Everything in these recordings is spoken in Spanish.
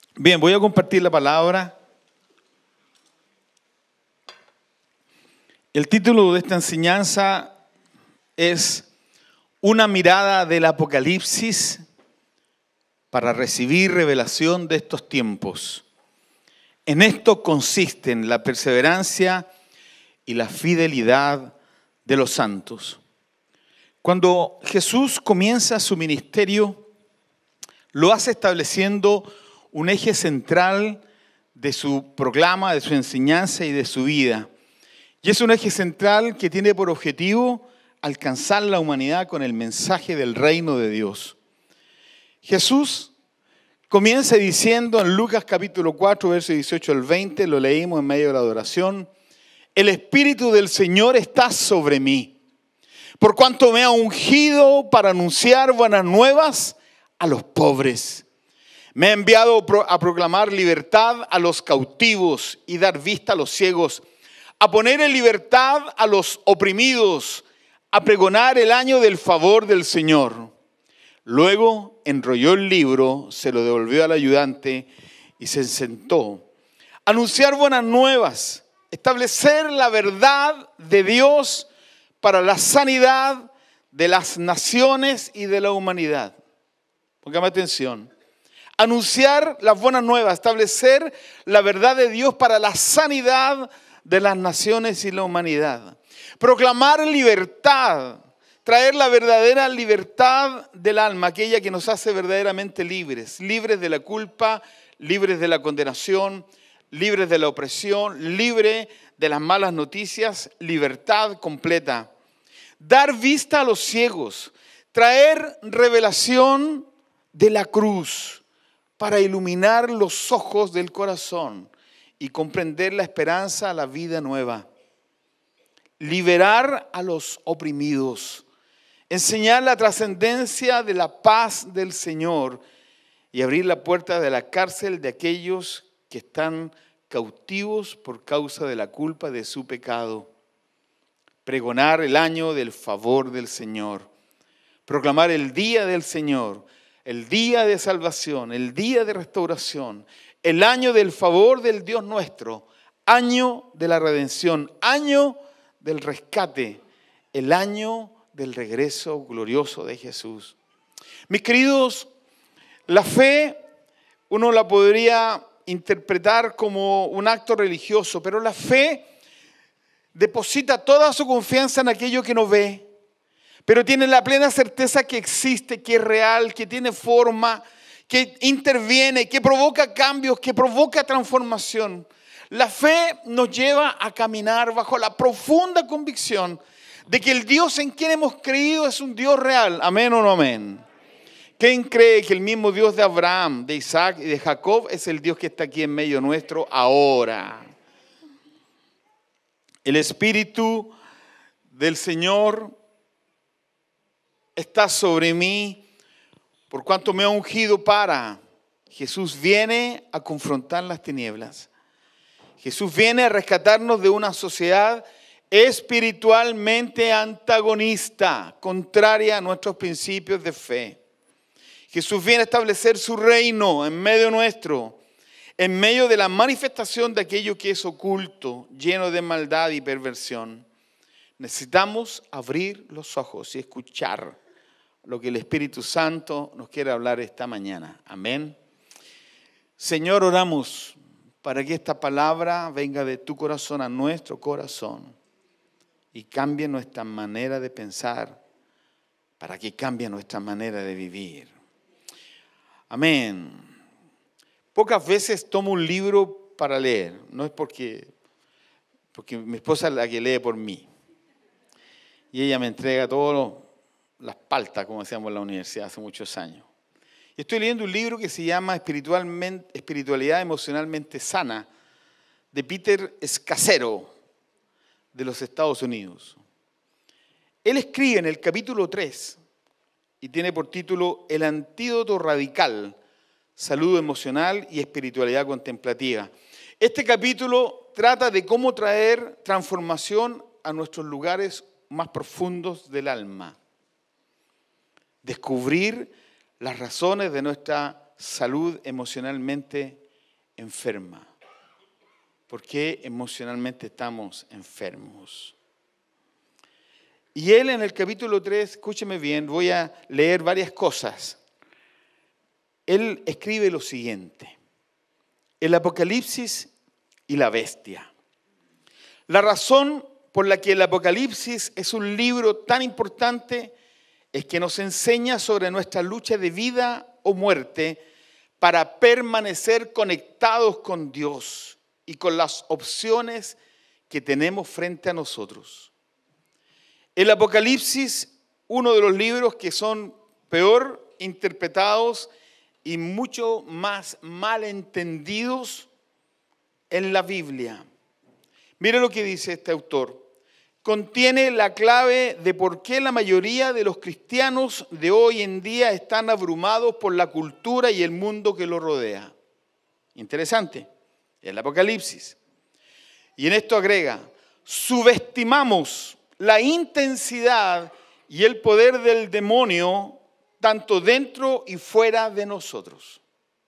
Bien, voy a compartir la palabra. El título de esta enseñanza es Una mirada del Apocalipsis para recibir revelación de estos tiempos. En esto consisten la perseverancia y la fidelidad de los santos. Cuando Jesús comienza su ministerio, lo hace estableciendo un eje central de su proclama, de su enseñanza y de su vida. Y es un eje central que tiene por objetivo alcanzar la humanidad con el mensaje del reino de Dios. Jesús comienza diciendo en Lucas capítulo 4, versos 18 al 20, lo leímos en medio de la adoración: el Espíritu del Señor está sobre mí, por cuanto me ha ungido para anunciar buenas nuevas a los pobres. Me ha enviado a proclamar libertad a los cautivos y dar vista a los ciegos, a poner en libertad a los oprimidos, a pregonar el año del favor del Señor. Luego enrolló el libro, se lo devolvió al ayudante y se sentó. Anunciar buenas nuevas, establecer la verdad de Dios para la sanidad de las naciones y de la humanidad. Póngame atención. Anunciar las buenas nuevas, establecer la verdad de Dios para la sanidad de las naciones y la humanidad. Proclamar libertad, traer la verdadera libertad del alma, aquella que nos hace verdaderamente libres, libres de la culpa, libres de la condenación, libres de la opresión, libres de las malas noticias, libertad completa. Dar vista a los ciegos, traer revelación de la cruz para iluminar los ojos del corazón y comprender la esperanza a la vida nueva. Liberar a los oprimidos, enseñar la trascendencia de la paz del Señor y abrir la puerta de la cárcel de aquellos que están cautivos por causa de la culpa de su pecado. Pregonar el año del favor del Señor. Proclamar el día del Señor, el día de salvación, el día de restauración, el año del favor del Dios nuestro, año de la redención, año del rescate, el año del regreso glorioso de Jesús. Mis queridos, la fe uno la podría interpretar como un acto religioso, pero la fe deposita toda su confianza en aquello que no ve, pero tiene la plena certeza que existe, que es real, que tiene forma, que interviene, que provoca cambios, que provoca transformación. La fe nos lleva a caminar bajo la profunda convicción de que el Dios en quien hemos creído es un Dios real. ¿Amén o no amén? ¿Quién cree que el mismo Dios de Abraham, de Isaac y de Jacob es el Dios que está aquí en medio nuestro ahora? El Espíritu del Señor está sobre mí, por cuanto me ha ungido para. Jesús viene a confrontar las tinieblas. Jesús viene a rescatarnos de una sociedad espiritualmente antagonista, contraria a nuestros principios de fe. Jesús viene a establecer su reino en medio nuestro, en medio de la manifestación de aquello que es oculto, lleno de maldad y perversión. Necesitamos abrir los ojos y escuchar lo que el Espíritu Santo nos quiere hablar esta mañana. Amén. Señor, oramos para que esta palabra venga de tu corazón a nuestro corazón y cambie nuestra manera de pensar, para que cambie nuestra manera de vivir. Amén. Pocas veces tomo un libro para leer, no es porque mi esposa es la que lee por mí. Y ella me entrega todas las paltas, como decíamos en la universidad hace muchos años. Y estoy leyendo un libro que se llama Espiritualidad Emocionalmente Sana, de Peter Scazzero, de los Estados Unidos. Él escribe en el capítulo 3, y tiene por título El antídoto radical, salud emocional y espiritualidad contemplativa. Este capítulo trata de cómo traer transformación a nuestros lugares más profundos del alma. Descubrir las razones de nuestra salud emocionalmente enferma? ¿Por qué emocionalmente estamos enfermos? Y él en el capítulo 3, escúcheme bien, voy a leer varias cosas. Él escribe lo siguiente: el Apocalipsis y la bestia. La razón por la que el Apocalipsis es un libro tan importante es que nos enseña sobre nuestra lucha de vida o muerte para permanecer conectados con Dios y con las opciones que tenemos frente a nosotros. El Apocalipsis, uno de los libros que son peor interpretados y mucho más mal entendidos en la Biblia. Mire lo que dice este autor. Contiene la clave de por qué la mayoría de los cristianos de hoy en día están abrumados por la cultura y el mundo que los rodea. Interesante, el Apocalipsis. Y en esto agrega: subestimamos la intensidad y el poder del demonio tanto dentro y fuera de nosotros.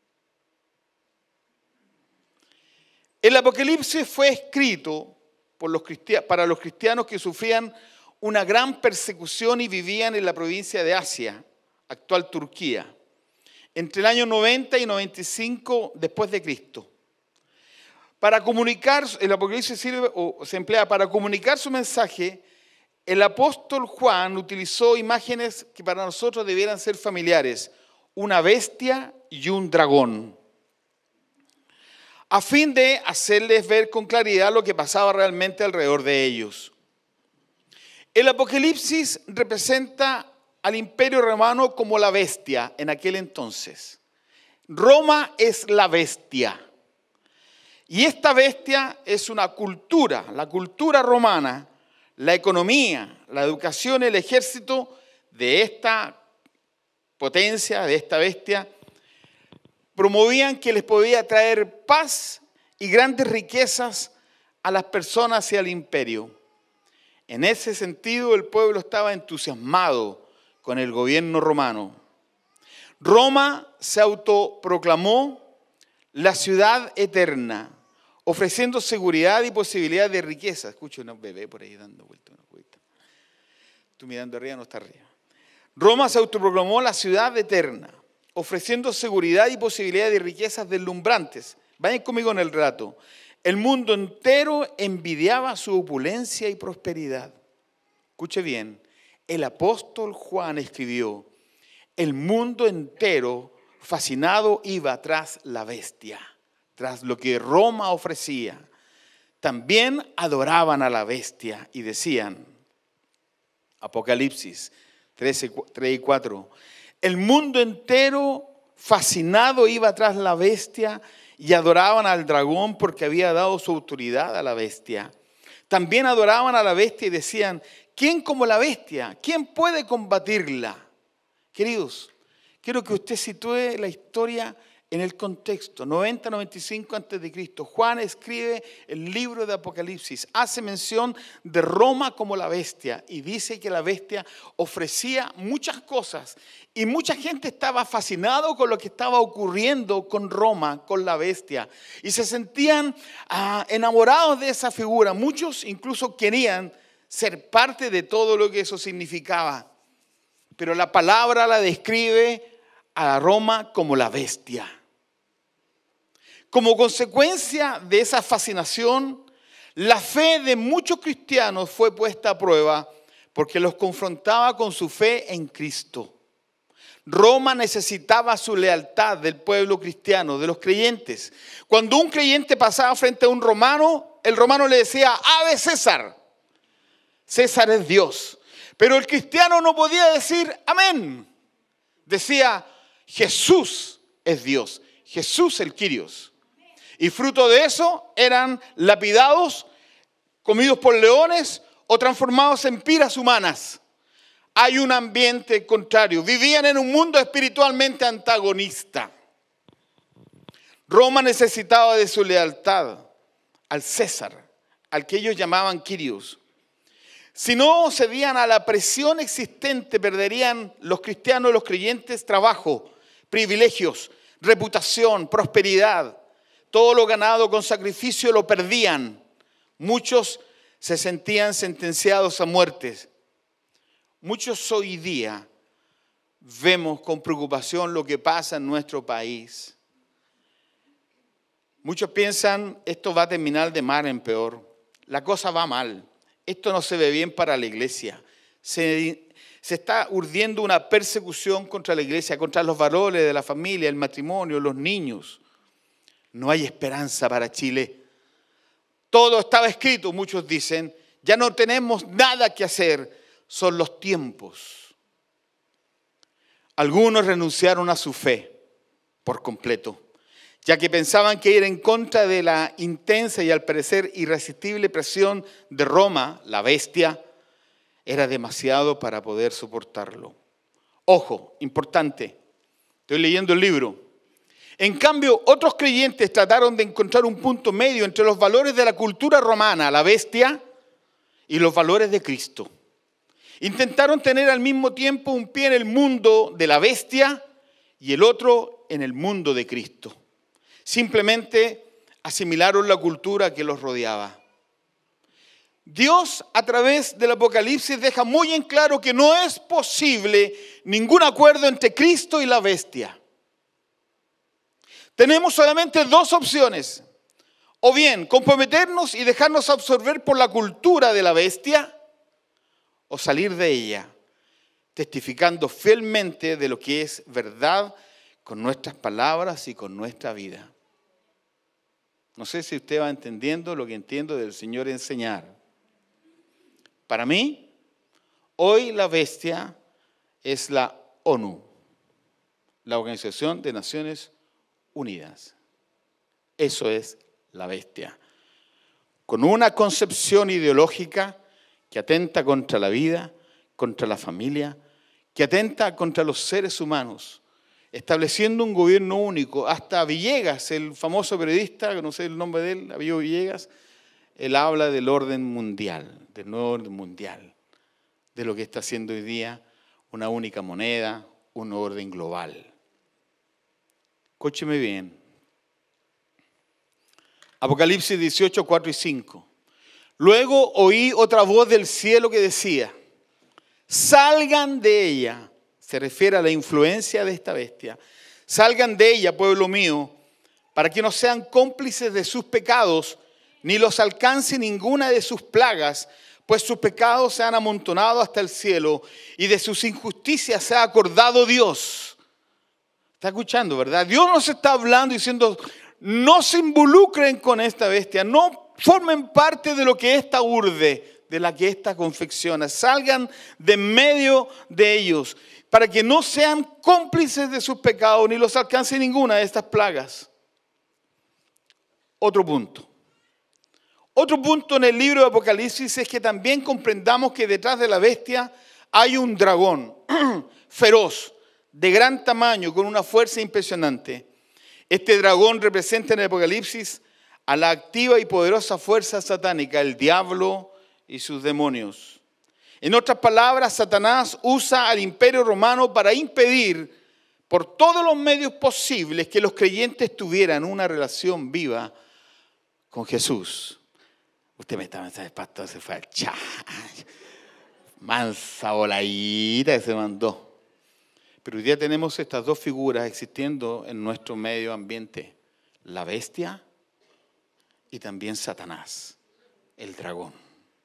El Apocalipsis fue escrito para los cristianos que sufrían una gran persecución y vivían en la provincia de Asia, actual Turquía, entre el año 90 y 95 después de Cristo. Para comunicar, el Apocalipsis se emplea para comunicar su mensaje. El apóstol Juan utilizó imágenes que para nosotros debieran ser familiares: una bestia y un dragón, a fin de hacerles ver con claridad lo que pasaba realmente alrededor de ellos. El Apocalipsis representa al Imperio Romano como la bestia en aquel entonces. Roma es la bestia. Y esta bestia es una cultura, la cultura romana, la economía, la educación, el ejército de esta potencia, de esta bestia. Promovían que les podía traer paz y grandes riquezas a las personas y al imperio. En ese sentido, el pueblo estaba entusiasmado con el gobierno romano. Roma se autoproclamó la ciudad eterna, ofreciendo seguridad y posibilidad de riqueza. Escucho un bebé por ahí dando vuelta. Tú mirando arriba, no está arriba. Roma se autoproclamó la ciudad eterna, ofreciendo seguridad y posibilidad de riquezas deslumbrantes. Vayan conmigo en el relato. El mundo entero envidiaba su opulencia y prosperidad. Escuche bien, el apóstol Juan escribió: el mundo entero fascinado iba tras la bestia, tras lo que Roma ofrecía. También adoraban a la bestia y decían, Apocalipsis 3 y 4, el mundo entero fascinado iba tras la bestia y adoraban al dragón porque había dado su autoridad a la bestia. También adoraban a la bestia y decían, ¿quién como la bestia? ¿Quién puede combatirla? Queridos, quiero que usted sitúe la historia en el contexto. 90-95 a.C. Juan escribe el libro de Apocalipsis. Hace mención de Roma como la bestia y dice que la bestia ofrecía muchas cosas. Y mucha gente estaba fascinado con lo que estaba ocurriendo con Roma, con la bestia. Y se sentían enamorados de esa figura. Muchos incluso querían ser parte de todo lo que eso significaba. Pero la palabra la describe a Roma como la bestia. Como consecuencia de esa fascinación, la fe de muchos cristianos fue puesta a prueba porque los confrontaba con su fe en Cristo. Roma necesitaba su lealtad del pueblo cristiano, de los creyentes. Cuando un creyente pasaba frente a un romano, el romano le decía, ¡Ave César! César es Dios. Pero el cristiano no podía decir amén. Decía, Jesús es Dios. Jesús el Kyrios. Y fruto de eso eran lapidados, comidos por leones o transformados en piras humanas. Hay un ambiente contrario. Vivían en un mundo espiritualmente antagonista. Roma necesitaba de su lealtad al César, al que ellos llamaban Kyrios. Si no cedían a la presión existente, perderían los cristianos, los creyentes, trabajo, privilegios, reputación, prosperidad. Todo lo ganado con sacrificio lo perdían. Muchos se sentían sentenciados a muerte. Muchos hoy día vemos con preocupación lo que pasa en nuestro país. Muchos piensan, esto va a terminar de mal en peor. La cosa va mal. Esto no se ve bien para la iglesia. Se está urdiendo una persecución contra la iglesia, contra los valores de la familia, el matrimonio, los niños. No hay esperanza para Chile. Todo estaba escrito, muchos dicen. Ya no tenemos nada que hacer. Son los tiempos. Algunos renunciaron a su fe por completo, ya que pensaban que ir en contra de la intensa y al parecer irresistible presión de Roma, la bestia, era demasiado para poder soportarlo. Ojo, importante, estoy leyendo el libro. En cambio, otros creyentes trataron de encontrar un punto medio entre los valores de la cultura romana, la bestia, y los valores de Cristo. Intentaron tener al mismo tiempo un pie en el mundo de la bestia y el otro en el mundo de Cristo. Simplemente asimilaron la cultura que los rodeaba. Dios, a través del Apocalipsis, deja muy en claro que no es posible ningún acuerdo entre Cristo y la bestia. Tenemos solamente dos opciones. O bien, comprometernos y dejarnos absorber por la cultura de la bestia, o salir de ella, testificando fielmente de lo que es verdad con nuestras palabras y con nuestra vida. No sé si usted va entendiendo lo que entiendo del Señor enseñar. Para mí, hoy la bestia es la ONU, la Organización de Naciones Unidas. Eso es la bestia. Con una concepción ideológica que atenta contra la vida, contra la familia, que atenta contra los seres humanos, estableciendo un gobierno único. Hasta Villegas, el famoso periodista, no sé el nombre de él, David Villegas, él habla del orden mundial, del nuevo orden mundial, de lo que está haciendo hoy día una única moneda, un orden global. Escúcheme bien. Apocalipsis 18, 4 y 5. Luego oí otra voz del cielo que decía, salgan de ella, se refiere a la influencia de esta bestia, salgan de ella, pueblo mío, para que no sean cómplices de sus pecados, ni los alcance ninguna de sus plagas, pues sus pecados se han amontonado hasta el cielo, y de sus injusticias se ha acordado Dios. ¿Está escuchando, verdad? Dios nos está hablando diciendo, no se involucren con esta bestia, no formen parte de lo que ésta urde, de la que ésta confecciona. Salgan de medio de ellos, para que no sean cómplices de sus pecados, ni los alcance ninguna de estas plagas. Otro punto. Otro punto en el libro de Apocalipsis es que también comprendamos que detrás de la bestia hay un dragón feroz, de gran tamaño, con una fuerza impresionante. Este dragón representa en el Apocalipsis a la activa y poderosa fuerza satánica, el diablo y sus demonios. En otras palabras, Satanás usa al imperio romano para impedir por todos los medios posibles que los creyentes tuvieran una relación viva con Jesús. Usted me está pensando, el pastor se fue al chat. Mansa voladita que se mandó. Pero hoy día tenemos estas dos figuras existiendo en nuestro medio ambiente. La bestia y también Satanás, el dragón.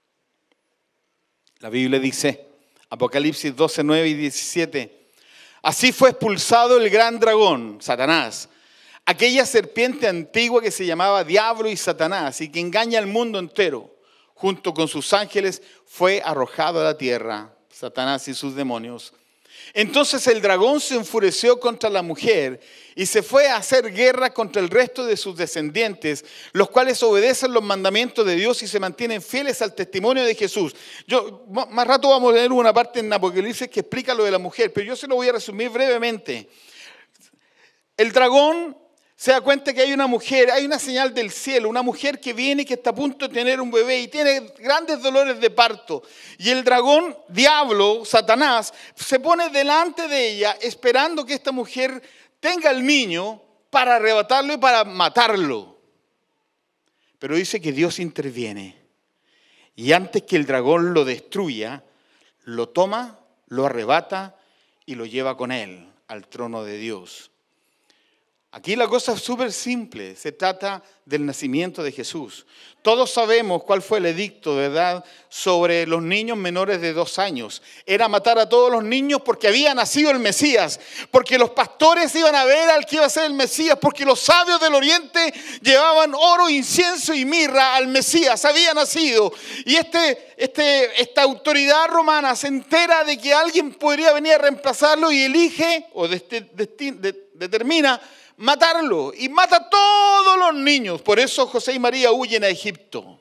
La Biblia dice, Apocalipsis 12, 9 y 17, así fue expulsado el gran dragón, Satanás, aquella serpiente antigua que se llamaba Diablo y Satanás y que engaña al mundo entero. Junto con sus ángeles fue arrojado a la tierra, Satanás y sus demonios. Entonces el dragón se enfureció contra la mujer y se fue a hacer guerra contra el resto de sus descendientes, los cuales obedecen los mandamientos de Dios y se mantienen fieles al testimonio de Jesús. Más rato vamos a leer una parte en Apocalipsis que explica lo de la mujer, pero yo se lo voy a resumir brevemente. El dragón se da cuenta que hay una mujer, hay una señal del cielo, una mujer que viene, que está a punto de tener un bebé y tiene grandes dolores de parto. Y el dragón, diablo, Satanás, se pone delante de ella esperando que esta mujer tenga el niño para arrebatarlo y para matarlo. Pero dice que Dios interviene. Y antes que el dragón lo destruya, lo toma, lo arrebata y lo lleva con él al trono de Dios. Aquí la cosa es súper simple, se trata del nacimiento de Jesús. Todos sabemos cuál fue el edicto, ¿verdad?, sobre los niños menores de 2 años. Era matar a todos los niños porque había nacido el Mesías, porque los pastores iban a ver al que iba a ser el Mesías, porque los sabios del oriente llevaban oro, incienso y mirra al Mesías, había nacido. Y esta autoridad romana se entera de que alguien podría venir a reemplazarlo y elige o determina matarlo, y mata a todos los niños. Por eso José y María huyen a Egipto.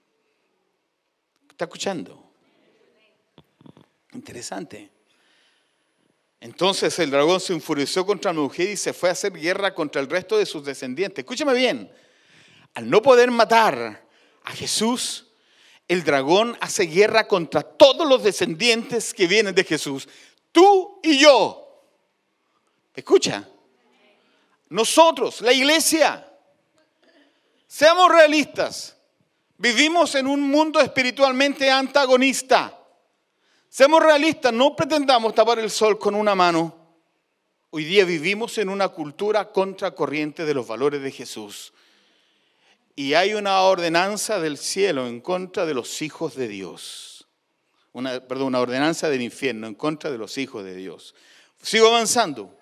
¿Está escuchando? Interesante. Entonces el dragón se enfureció contra la mujer y se fue a hacer guerra contra el resto de sus descendientes. Escúchame bien. Al no poder matar a Jesús, el dragón hace guerra contra todos los descendientes que vienen de Jesús. Tú y yo. Escucha. Nosotros, la iglesia, seamos realistas, vivimos en un mundo espiritualmente antagonista. Seamos realistas, no pretendamos tapar el sol con una mano. Hoy día vivimos en una cultura contracorriente de los valores de Jesús. Y hay una ordenanza del cielo en contra de los hijos de Dios. Una ordenanza del infierno en contra de los hijos de Dios. Sigo avanzando.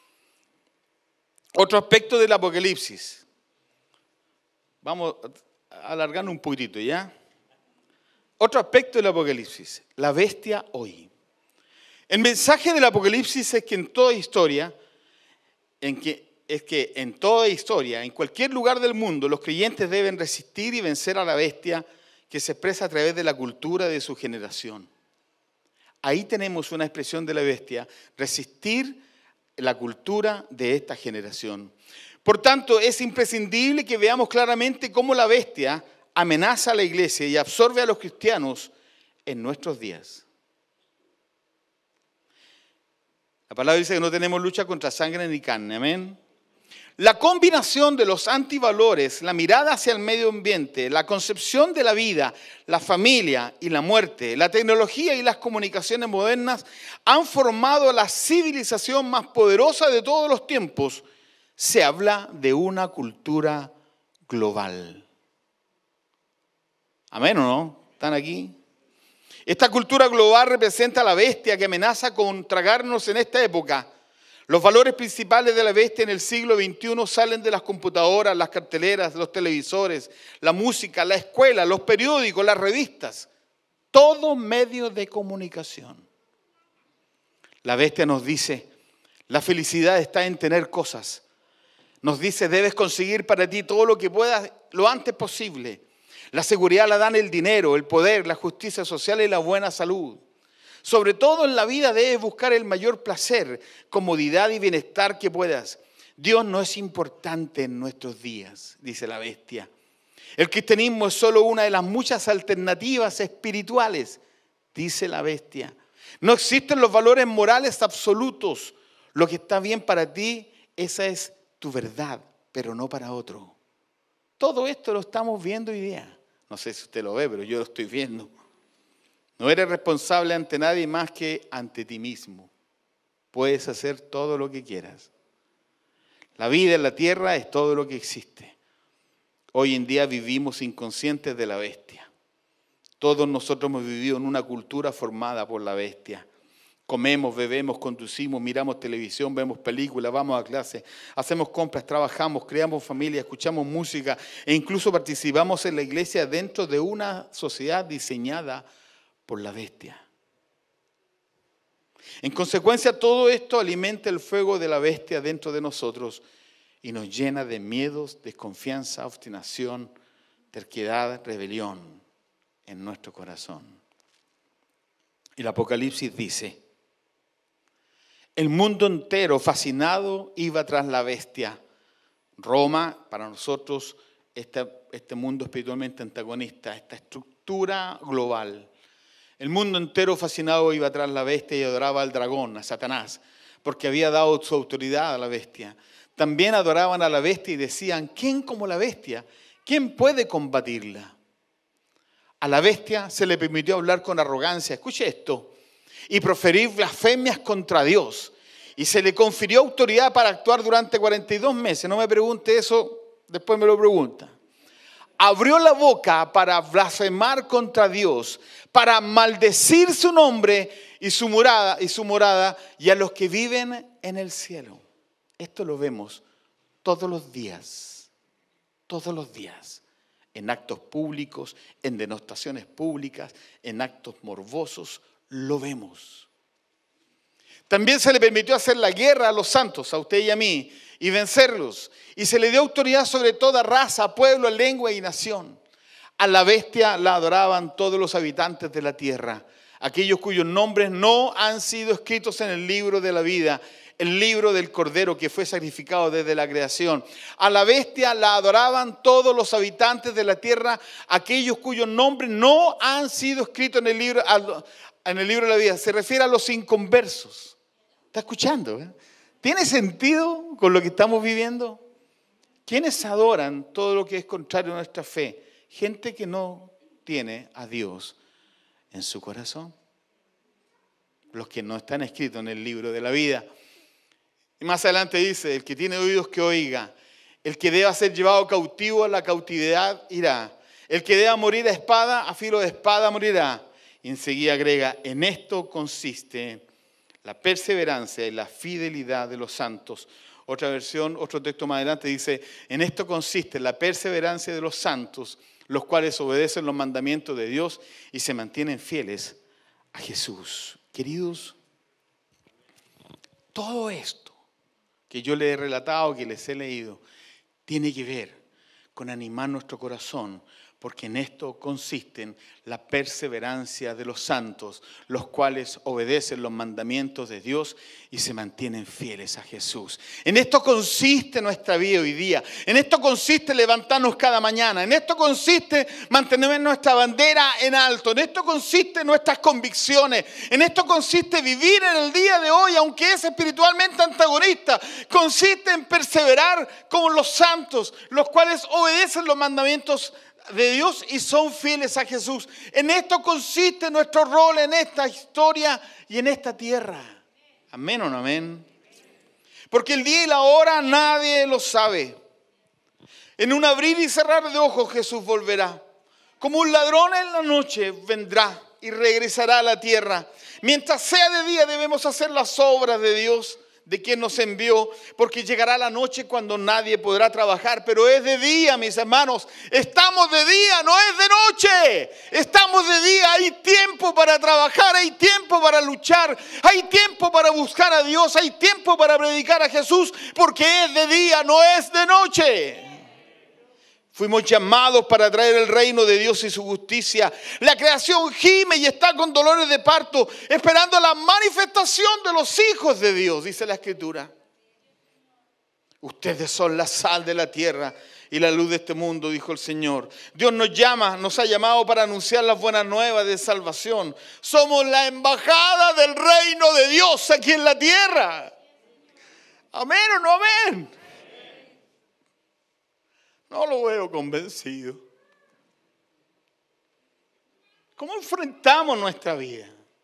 Otro aspecto del Apocalipsis. Vamos a alargarnos un poquitito, ¿ya? Otro aspecto del Apocalipsis. La bestia hoy. El mensaje del Apocalipsis es que en toda historia, en cualquier lugar del mundo, los creyentes deben resistir y vencer a la bestia que se expresa a través de la cultura de su generación. Ahí tenemos una expresión de la bestia, resistir la cultura de esta generación. Por tanto, es imprescindible que veamos claramente cómo la bestia amenaza a la iglesia y absorbe a los cristianos en nuestros días. La palabra dice que no tenemos lucha contra sangre ni carne, amén. La combinación de los antivalores, la mirada hacia el medio ambiente, la concepción de la vida, la familia y la muerte, la tecnología y las comunicaciones modernas han formado la civilización más poderosa de todos los tiempos. Se habla de una cultura global. ¿Amén o no? ¿Están aquí? Esta cultura global representa a la bestia que amenaza con tragarnos en esta época. Los valores principales de la bestia en el siglo XXI salen de las computadoras, las carteleras, los televisores, la música, la escuela, los periódicos, las revistas. Todo medio de comunicación. La bestia nos dice, la felicidad está en tener cosas. Nos dice, debes conseguir para ti todo lo que puedas lo antes posible. La seguridad la dan el dinero, el poder, la justicia social y la buena salud. Sobre todo en la vida debes buscar el mayor placer, comodidad y bienestar que puedas. Dios no es importante en nuestros días, dice la bestia. El cristianismo es solo una de las muchas alternativas espirituales, dice la bestia. No existen los valores morales absolutos. Lo que está bien para ti, esa es tu verdad, pero no para otro. Todo esto lo estamos viendo hoy día. No sé si usted lo ve, pero yo lo estoy viendo. No eres responsable ante nadie más que ante ti mismo. Puedes hacer todo lo que quieras. La vida en la tierra es todo lo que existe. Hoy en día vivimos inconscientes de la bestia. Todos nosotros hemos vivido en una cultura formada por la bestia. Comemos, bebemos, conducimos, miramos televisión, vemos películas, vamos a clase, hacemos compras, trabajamos, creamos familia, escuchamos música e incluso participamos en la iglesia dentro de una sociedad diseñada por la bestia. En consecuencia, todo esto alimenta el fuego de la bestia dentro de nosotros y nos llena de miedos, desconfianza, obstinación, terquedad, rebelión en nuestro corazón. El Apocalipsis dice, el mundo entero fascinado iba tras la bestia. Roma, para nosotros, este mundo espiritualmente antagonista, esta estructura global. El mundo entero fascinado iba tras la bestia y adoraba al dragón, a Satanás, porque había dado su autoridad a la bestia. También adoraban a la bestia y decían, ¿quién como la bestia ¿quién puede combatirla? A la bestia se le permitió hablar con arrogancia, escuche esto, y proferir blasfemias contra Dios. Y se le confirió autoridad para actuar durante 42 meses. No me pregunte eso, después me lo pregunta. Abrió la boca para blasfemar contra Dios, para maldecir su nombre y su morada y a los que viven en el cielo. Esto lo vemos todos los días, en actos públicos, en denostaciones públicas, en actos morbosos, lo vemos. También se le permitió hacer la guerra a los santos, a usted y a mí, y vencerlos. Y se le dio autoridad sobre toda raza, pueblo, lengua y nación. A la bestia la adoraban todos los habitantes de la tierra, aquellos cuyos nombres no han sido escritos en el libro de la vida, el libro del Cordero que fue sacrificado desde la creación. A la bestia la adoraban todos los habitantes de la tierra, aquellos cuyos nombres no han sido escritos en el libro de la vida. Se refiere a los inconversos. ¿Está escuchando? ¿Tiene sentido con lo que estamos viviendo? ¿Quiénes adoran todo lo que es contrario a nuestra fe? Gente que no tiene a Dios en su corazón. Los que no están escritos en el libro de la vida. Y más adelante dice, el que tiene oídos que oiga. El que deba ser llevado cautivo a la cautividad irá. El que deba morir a espada, a filo de espada morirá. Y enseguida agrega, en esto consiste la perseverancia y la fidelidad de los santos. Otra versión, otro texto más adelante dice, en esto consiste la perseverancia de los santos, los cuales obedecen los mandamientos de Dios y se mantienen fieles a Jesús. Queridos, todo esto que yo les he relatado, que les he leído, tiene que ver con animar nuestro corazón, porque en esto consiste la perseverancia de los santos, los cuales obedecen los mandamientos de Dios y se mantienen fieles a Jesús. En esto consiste nuestra vida hoy día. En esto consiste levantarnos cada mañana. En esto consiste mantener nuestra bandera en alto. En esto consiste nuestras convicciones. En esto consiste vivir en el día de hoy, aunque es espiritualmente antagonista. Consiste en perseverar como los santos, los cuales obedecen los mandamientos de Dios y son fieles a Jesús. En esto consiste nuestro rol en esta historia y en esta tierra. ¿Amén o no amén? Porque el día y la hora nadie lo sabe. En un abrir y cerrar de ojos Jesús volverá. Como un ladrón en la noche vendrá y regresará a la tierra. Mientras sea de día debemos hacer las obras de Dios, de quien nos envió, porque llegará la noche cuando nadie podrá trabajar, pero es de día, mis hermanos. Estamos de día, no es de noche. Estamos de día, hay tiempo para trabajar, hay tiempo para luchar, hay tiempo para buscar a Dios, hay tiempo para predicar a Jesús, porque es de día, no es de noche. Fuimos llamados para traer el reino de Dios y su justicia. La creación gime y está con dolores de parto, esperando la manifestación de los hijos de Dios, dice la Escritura. Ustedes son la sal de la tierra y la luz de este mundo, dijo el Señor. Dios nos ha llamado para anunciar las buenas nuevas de salvación. Somos la embajada del reino de Dios aquí en la tierra. ¿Amén o no amén? No lo veo convencido. ¿Cómo enfrentamos nuestra vida?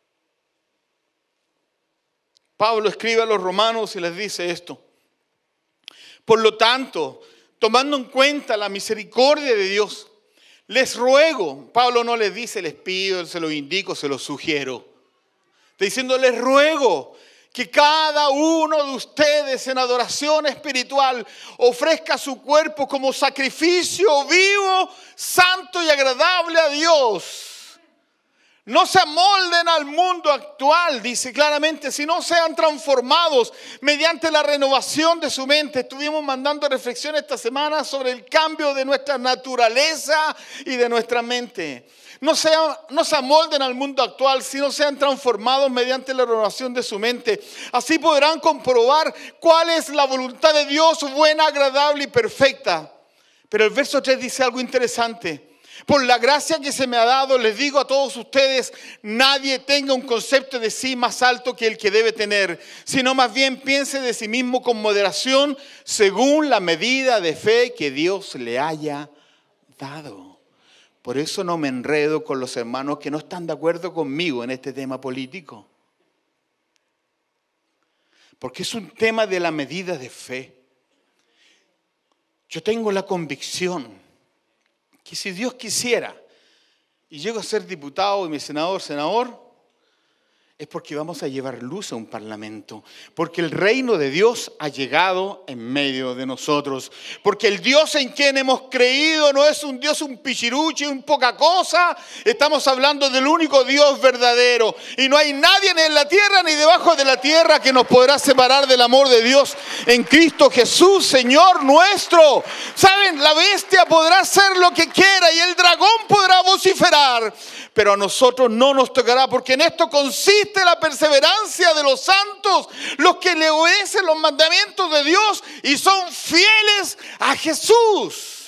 Pablo escribe a los romanos y les dice esto. Por lo tanto, tomando en cuenta la misericordia de Dios, les ruego, Pablo no les dice les pido, se lo indico, se lo sugiero. Está diciendo les ruego que cada uno de ustedes en adoración espiritual ofrezca su cuerpo como sacrificio vivo, santo y agradable a Dios. No se amolden al mundo actual, dice claramente, sino sean transformados mediante la renovación de su mente. Estuvimos mandando reflexión esta semana sobre el cambio de nuestra naturaleza y de nuestra mente. No se amolden al mundo actual, sino sean transformados mediante la renovación de su mente. Así podrán comprobar cuál es la voluntad de Dios, buena, agradable y perfecta. Pero el verso 3 dice algo interesante. Por la gracia que se me ha dado, les digo a todos ustedes, nadie tenga un concepto de sí más alto que el que debe tener, sino más bien piense de sí mismo con moderación, según la medida de fe que Dios le haya dado. Por eso no me enredo con los hermanos que no están de acuerdo conmigo en este tema político. Porque es un tema de la medida de fe. Yo tengo la convicción que si Dios quisiera y llego a ser diputado y mi senador, es porque vamos a llevar luz a un parlamento. Porque el reino de Dios ha llegado en medio de nosotros. Porque el Dios en quien hemos creído no es un Dios, un pichiruchi, un poca cosa. Estamos hablando del único Dios verdadero. Y no hay nadie ni en la tierra ni debajo de la tierra que nos podrá separar del amor de Dios en Cristo Jesús, Señor nuestro. ¿Saben? La bestia podrá hacer lo que quiera y el dragón podrá vociferar. Pero a nosotros no nos tocará, porque en esto consiste la perseverancia de los santos, los que le obedecen los mandamientos de Dios y son fieles a Jesús.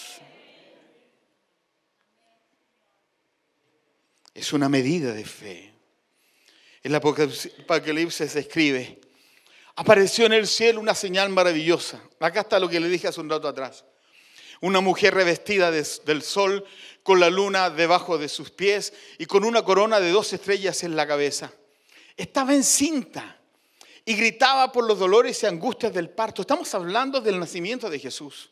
Es una medida de fe. En el Apocalipsis se escribe: apareció en el cielo una señal maravillosa. Acá está lo que le dije hace un rato atrás. Una mujer revestida del sol, con la luna debajo de sus pies y con una corona de 2 estrellas en la cabeza. Estaba encinta y gritaba por los dolores y angustias del parto. Estamos hablando del nacimiento de Jesús.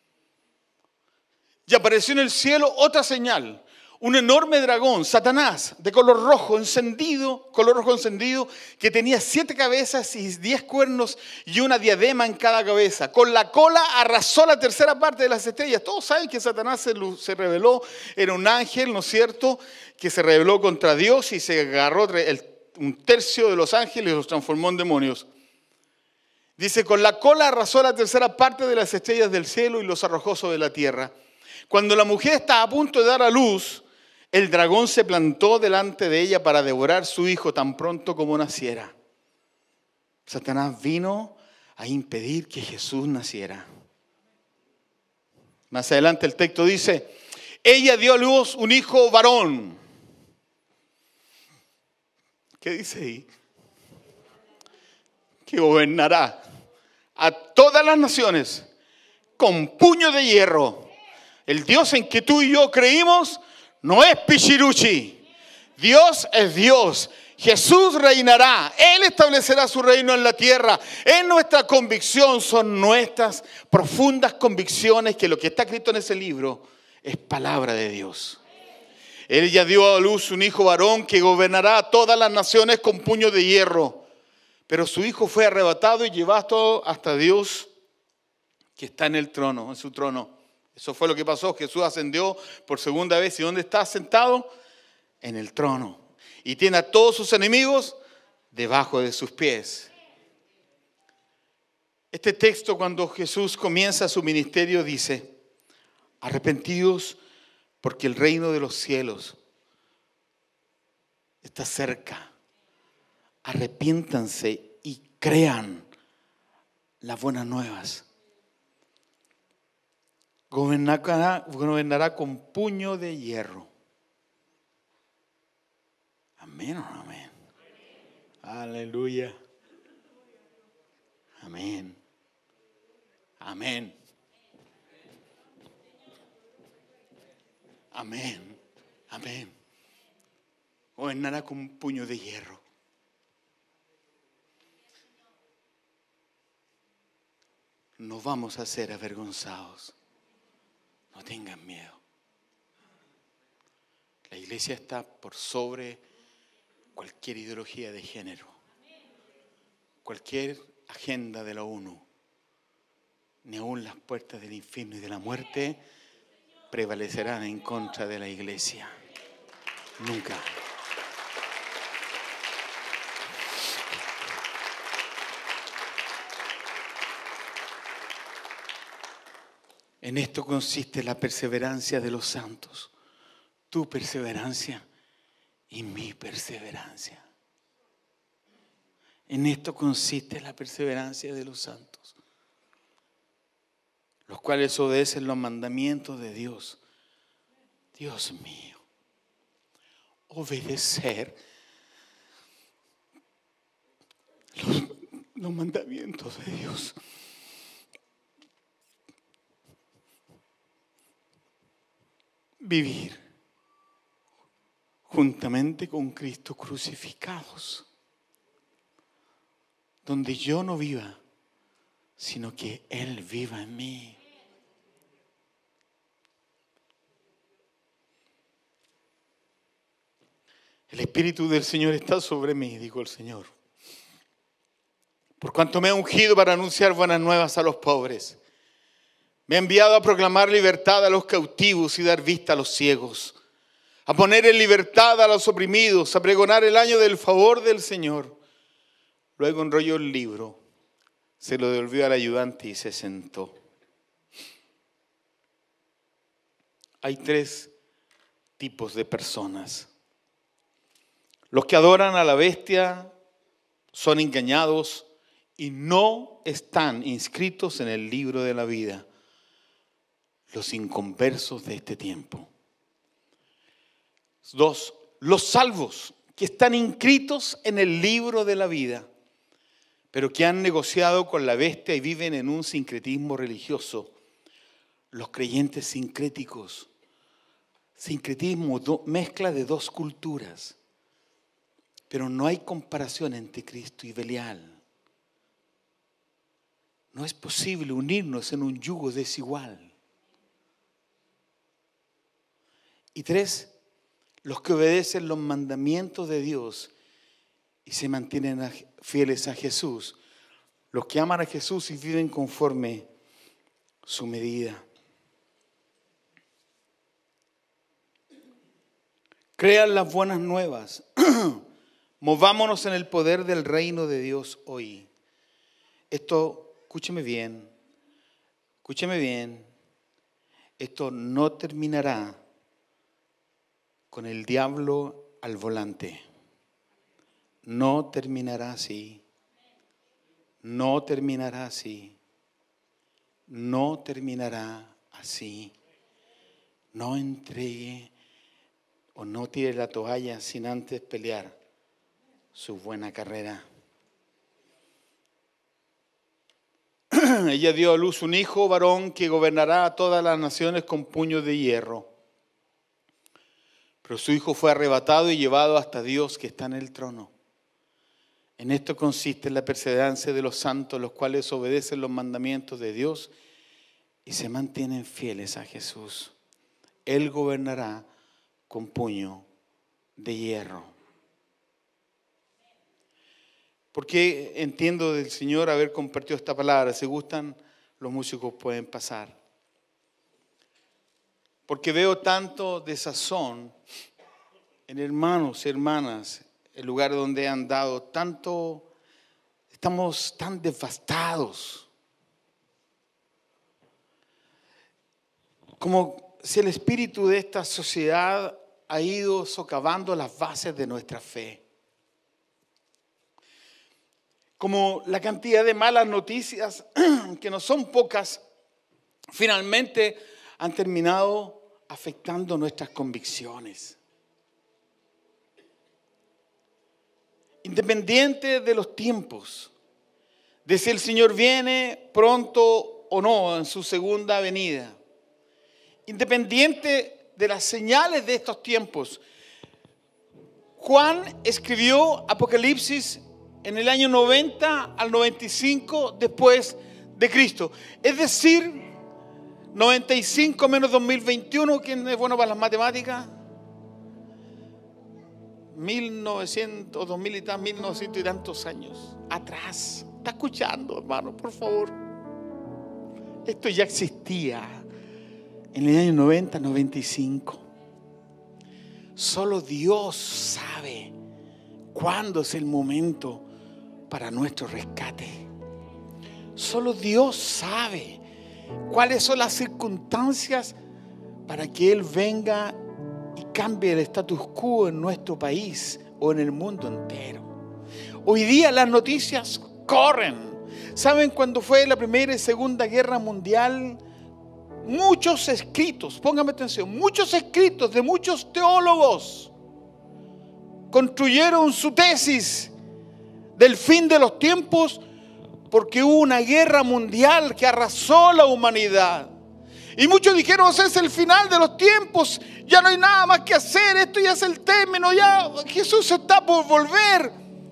Y apareció en el cielo otra señal. Un enorme dragón, Satanás, de color rojo encendido, que tenía 7 cabezas y 10 cuernos y una diadema en cada cabeza. Con la cola arrasó la tercera parte de las estrellas. Todos saben que Satanás se rebeló, era un ángel, ¿no es cierto?, que se rebeló contra Dios y se agarró un tercio de los ángeles y los transformó en demonios. Dice, con la cola arrasó la tercera parte de las estrellas del cielo y los arrojó sobre la tierra. Cuando la mujer estaba a punto de dar a luz, el dragón se plantó delante de ella para devorar su hijo tan pronto como naciera. Satanás vino a impedir que Jesús naciera. Más adelante el texto dice, ella dio a luz un hijo varón. ¿Qué dice ahí? Que gobernará a todas las naciones con puño de hierro. El Dios en que tú y yo creímos no es pichiruchi. Dios es Dios. Jesús reinará. Él establecerá su reino en la tierra. Es nuestra convicción, son nuestras profundas convicciones que lo que está escrito en ese libro es palabra de Dios. Él ya dio a luz un hijo varón que gobernará a todas las naciones con puño de hierro. Pero su hijo fue arrebatado y llevado hasta Dios que está en el trono, en su trono. Eso fue lo que pasó. Jesús ascendió por segunda vez. ¿Y dónde está sentado? En el trono. Y tiene a todos sus enemigos debajo de sus pies. Este texto, cuando Jesús comienza su ministerio, dice, arrepentidos porque el reino de los cielos está cerca. Arrepiéntanse y crean las buenas nuevas. Gobernará con puño de hierro. Amén o no amén. Aleluya. Amén. Amén. Amén. Amén. Gobernará con un puño de hierro. No vamos a ser avergonzados. No tengan miedo. La iglesia está por sobre cualquier ideología de género, cualquier agenda de la ONU, ni aun las puertas del infierno y de la muerte prevalecerán en contra de la iglesia. Nunca. En esto consiste la perseverancia de los santos. Tu perseverancia y mi perseverancia. En esto consiste la perseverancia de los santos, los cuales obedecen los mandamientos de Dios. Dios mío, obedecer los mandamientos de Dios. vivir juntamente con Cristo crucificados, donde yo no viva, sino que Él viva en mí. El Espíritu del Señor está sobre mí, dijo el Señor, por cuanto me ha ungido para anunciar buenas nuevas a los pobres. Me ha enviado a proclamar libertad a los cautivos y dar vista a los ciegos, a poner en libertad a los oprimidos, a pregonar el año del favor del Señor. Luego enrolló el libro, se lo devolvió al ayudante y se sentó. Hay 3 tipos de personas. Los que adoran a la bestia son engañados y no están inscritos en el libro de la vida. Los inconversos de este tiempo. 2, los salvos que están inscritos en el libro de la vida, pero que han negociado con la bestia y viven en un sincretismo religioso. Los creyentes sincréticos. Sincretismo, mezcla de 2 culturas. Pero no hay comparación entre Cristo y Belial. No es posible unirnos en un yugo desigual. Y 3, los que obedecen los mandamientos de Dios y se mantienen fieles a Jesús. Los que aman a Jesús y viven conforme su medida. Crean las buenas nuevas. Movámonos en el poder del reino de Dios hoy. Esto, escúcheme bien. Esto no terminará con el diablo al volante. No terminará así. No terminará así. No terminará así. No entregue o no tire la toalla sin antes pelear su buena carrera. Ella dio a luz un hijo varón que gobernará a todas las naciones con puños de hierro. Pero su hijo fue arrebatado y llevado hasta Dios que está en el trono. En esto consiste la perseverancia de los santos, los cuales obedecen los mandamientos de Dios y se mantienen fieles a Jesús. Él gobernará con puño de hierro. Porque entiendo del Señor haber compartido esta palabra. Si gustan, los músicos pueden pasar. Porque veo tanto desazón en hermanos y hermanas, el lugar donde han dado tanto, estamos tan devastados. Como si el espíritu de esta sociedad ha ido socavando las bases de nuestra fe. Como la cantidad de malas noticias, que no son pocas, finalmente han terminado afectando nuestras convicciones. Independiente de los tiempos, de si el Señor viene pronto o no en su segunda venida, independiente de las señales de estos tiempos, Juan escribió Apocalipsis en el año 90 al 95 después de Cristo. Es decir, 95 menos 2021, ¿quién es bueno para las matemáticas? 1900, 2000 y tantos, 1900 y tantos años atrás. ¿Está escuchando, hermano? Por favor. Esto ya existía en el año 90, 95. Solo Dios sabe cuándo es el momento para nuestro rescate. Solo Dios sabe cuáles son las circunstancias para que Él venga y cambie el status quo en nuestro país o en el mundo entero. Hoy día las noticias corren. ¿Saben cuándo fue la Primera y Segunda Guerra Mundial? Muchos escritos, póngame atención, muchos escritos de muchos teólogos construyeron su tesis del fin de los tiempos porque hubo una guerra mundial que arrasó la humanidad. Y muchos dijeron, ese es el final de los tiempos, ya no hay nada más que hacer, esto ya es el término, ya Jesús está por volver.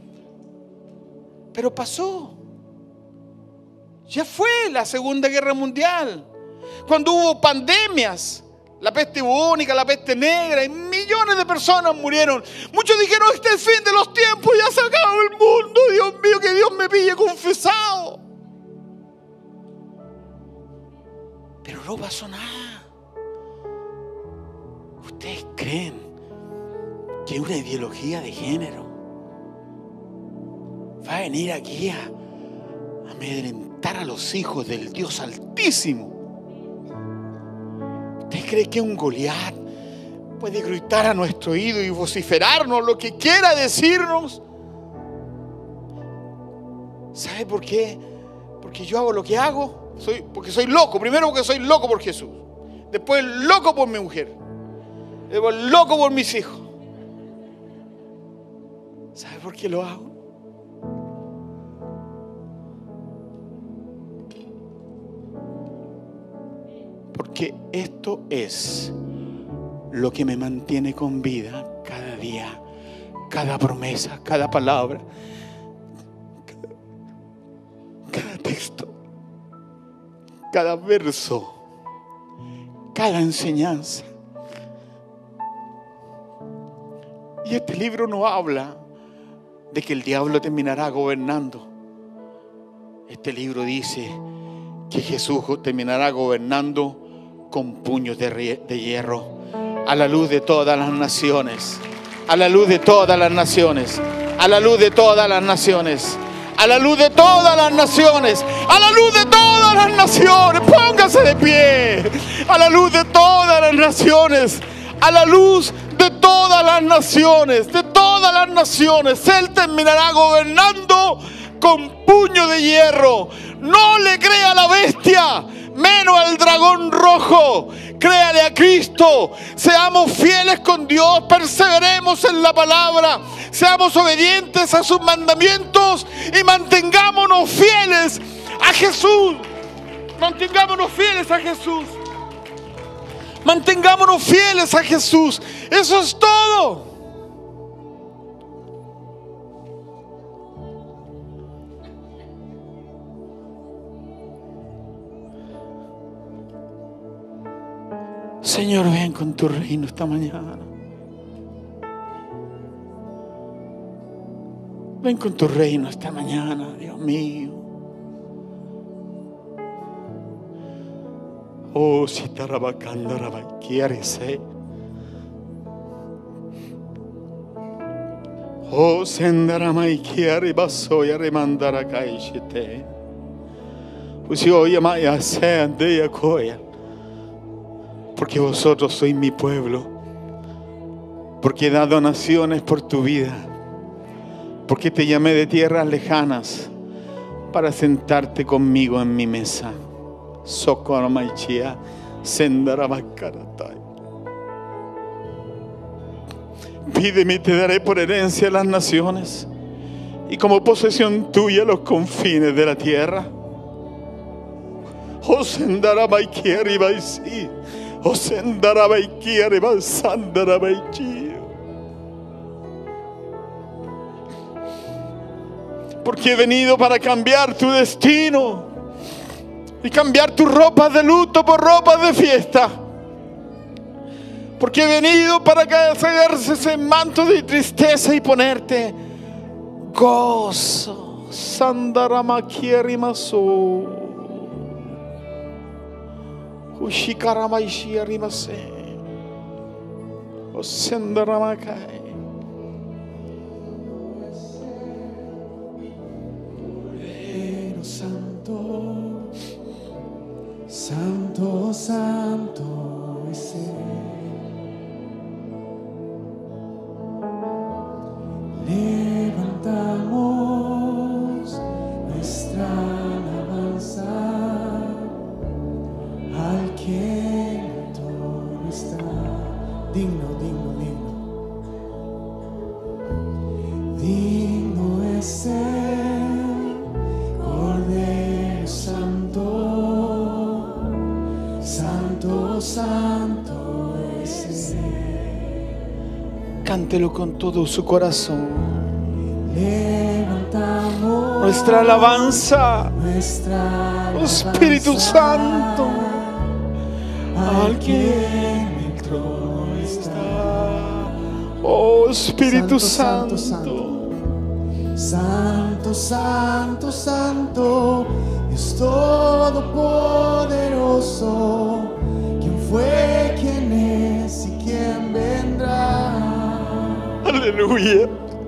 Pero pasó. Ya fue la Segunda Guerra Mundial, cuando hubo pandemias, la peste bubónica, la peste negra, y millones de personas murieron. Muchos dijeron, este es el fin de los tiempos, ya se acabó el mundo, Dios mío, que Dios me pille confesado. Pero no pasó nada. ¿Ustedes creen que una ideología de género va a venir aquí a amedrentar a los hijos del Dios Altísimo? ¿Usted cree que un Goliat puede gritar a nuestro oído y vociferarnos lo que quiera decirnos? ¿Sabe por qué? Porque yo hago lo que hago. Porque soy loco. Primero porque soy loco por Jesús. Después loco por mi mujer. Después loco por mis hijos. ¿Sabe por qué lo hago? Porque esto es lo que me mantiene con vida cada día, cada promesa, cada palabra, cada texto, cada verso, cada enseñanza. Y este libro no habla de que el diablo terminará gobernando. Este libro dice que Jesús terminará gobernando con puños de hierro, a la luz de todas las naciones, a la luz de todas las naciones, a la luz de todas las naciones, a la luz de todas las naciones, a la luz de todas las naciones. Póngase de pie. A la luz de todas las naciones, a la luz de todas las naciones, de todas las naciones. Él terminará gobernando con puño de hierro. No le crea a la bestia, menos al dragón rojo. Créale a Cristo. Seamos fieles con Dios, perseveremos en la palabra, seamos obedientes a sus mandamientos y mantengámonos fieles a Jesús. Mantengámonos fieles a Jesús. Mantengámonos fieles a Jesús. Eso es todo. Señor, ven con tu reino esta mañana. Ven con tu reino esta mañana, Dios mío. Oh, si tarabacanda rabaquiarese. Oh, sendaramaiquiare basoya remandara caishite. Usioya maya seandeya coya. Porque vosotros sois mi pueblo, porque he dado naciones por tu vida, porque te llamé de tierras lejanas para sentarte conmigo en mi mesa. Socoromaichia, sendarabacaratai. Pídeme y te daré por herencia las naciones y como posesión tuya los confines de la tierra. Oh, sendarabaikiaribaisi. Oh, porque he venido para cambiar tu destino y cambiar tus ropas de luto por ropas de fiesta. Porque he venido para sacarse ese manto de tristeza y ponerte gozo. Sandaramakierimaso. Ushikaramaishi arimase. Osendaramakai. Pero santo, santo, santo es Él. Levantamos nuestra alabanza al que en todo está. Digno, digno, digno. Digno es el Cordero Santo, Santo. santo es Él. Cántelo con todo su corazón. Levantamos Nuestra alabanza, nuestra oh Espíritu alabanza Santo, al que en el trono está. oh Espíritu Santo, Santo. Santo, santo, santo, Dios todopoderoso, ¿quién fue, quién es y quién vendrá? Aleluya.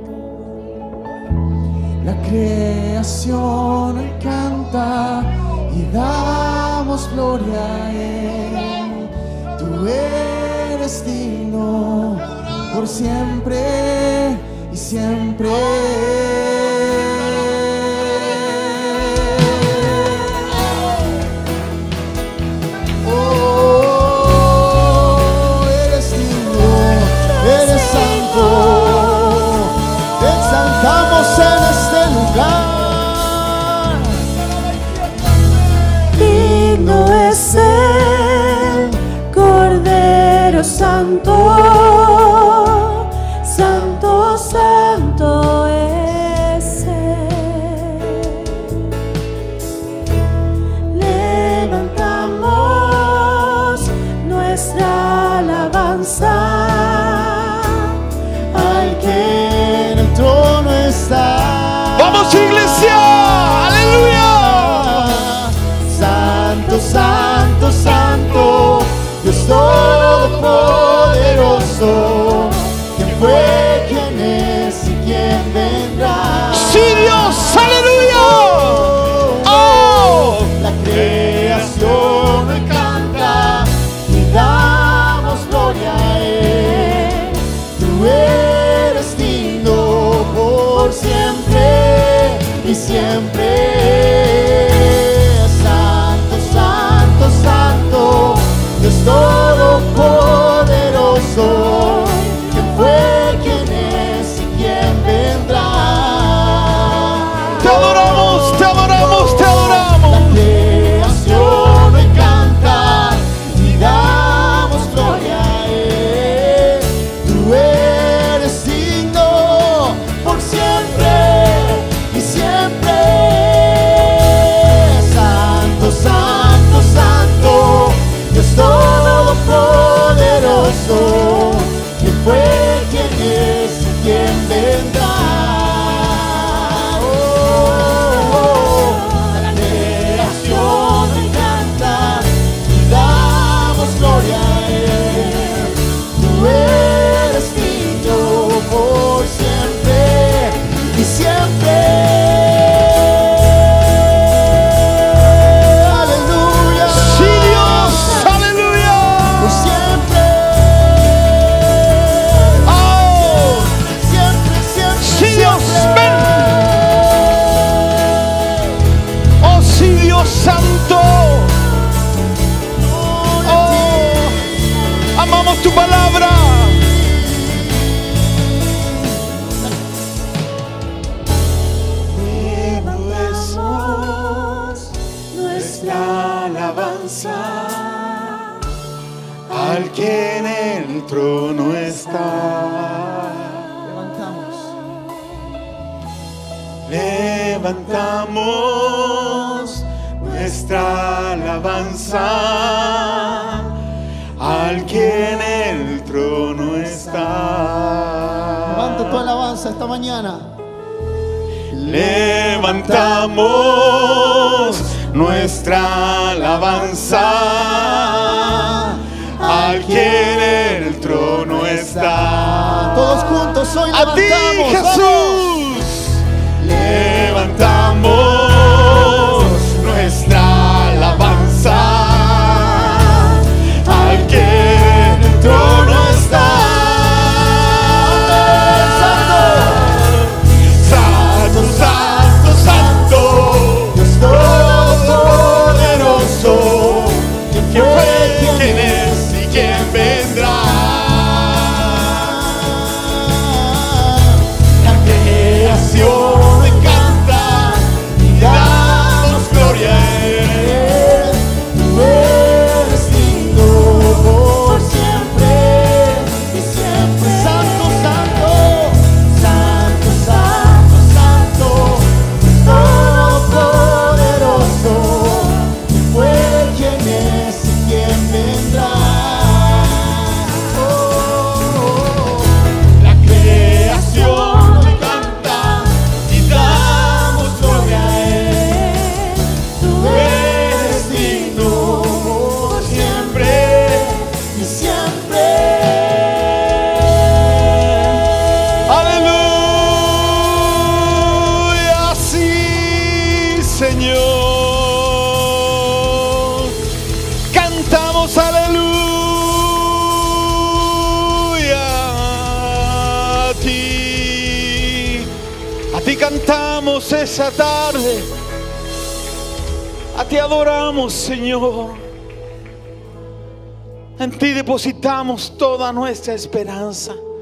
La creación hoy canta y damos gloria a Él. Tú eres digno por siempre y siempre. Oh, eres digno, eres santo. Te exaltamos en este lugar. Digno es el Cordero Santo, Santo, Santo es Él. Levantamos nuestra alabanza Al que en el trono está. ¡Vamos, iglesia! ¡Aleluya! Santo, santo, santo, Dios todopoderoso, ¿quién fue, quién es y quién vendrá? ¡Sí, Dios! ¡Aleluya! ¡Oh! La creación hoy canta y damos gloria a Él. Tú eres digno por siempre y siempre. Santo, santo, santo, Dios todopoderoso, ¿quién fue, quién es y quién vendrá? Te adoramos, te adoramos, te La adoramos. creación hoy canta y damos gloria a Él. Tú eres digno por siempre y siempre. Santo, santo, santo, Dios todopoderoso, ¿quién fue, quién es y quién vendrá? La creación hoy canta y damos gloria a Él. Tú eres digno por siempre y siempre. Aleluya. ¡Sí, Dios! ¡Aleluya! Por siempre. ¡Oh! Siempre, siempre, ¡Sí, Dios! siempre. ¡Ven! ¡Oh, sí, Dios Santo! ¡Oh! ¡Amamos tu palabra! levantamos nuestra alabanza Al que en el trono está. Levantamos nuestra alabanza al que en el trono está. Levanta tu alabanza esta mañana. Levantamos nuestra alabanza al que en el trono está. Todos juntos hoy A ti, levantamos. Jesús. Levantamos nuestra alabanza al que en el trono está. Santo, santo, santo, Dios todopoderoso, ¿quién fue, quién es y quién vendrá? La creación le canta y damos gloria a Él. Tú eres digno por adoramos esa tarde. A ti adoramos, Señor. En ti depositamos toda nuestra esperanza.